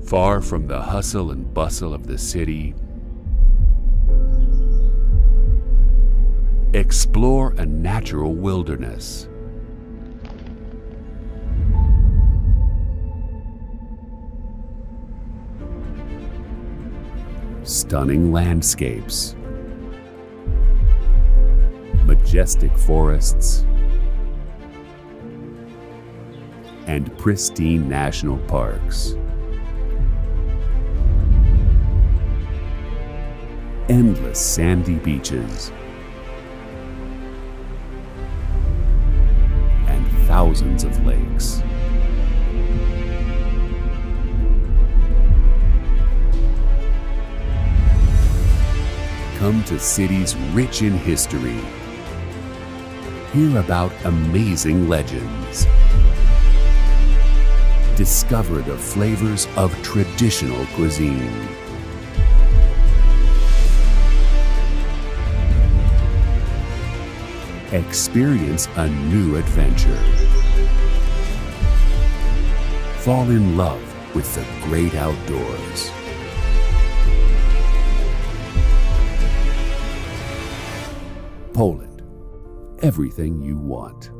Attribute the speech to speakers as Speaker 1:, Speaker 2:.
Speaker 1: Far from the hustle and bustle of the city, explore a natural wilderness. Stunning landscapes, majestic forests, and pristine national parks. Endless sandy beaches and thousands of lakes. Come to cities rich in history. Hear about amazing legends. Discover the flavors of traditional cuisine. Experience a new adventure. Fall in love with the great outdoors. Poland, everything you want.